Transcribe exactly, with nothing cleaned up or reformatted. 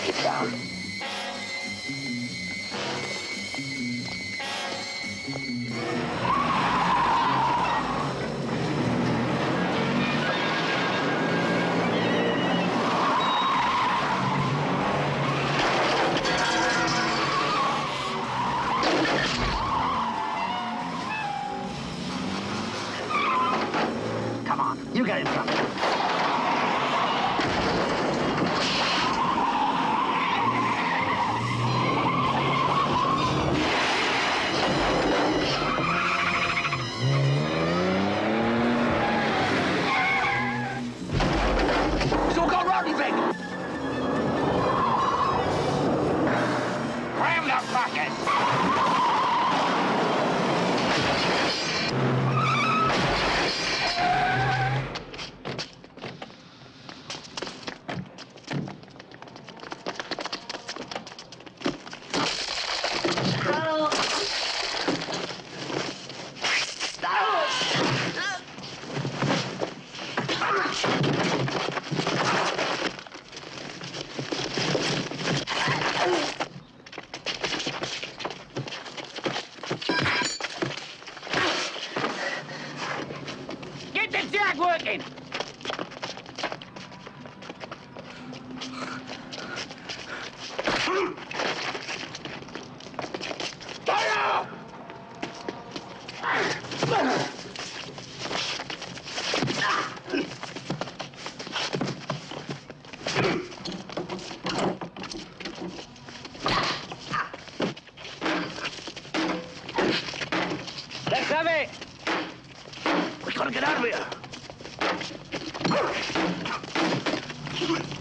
Get down. Come on, you get in front. He's all got Rodney Vic. Cram the fuckers. Get the jack working! Fire! Let's have it! We gotta get out of here!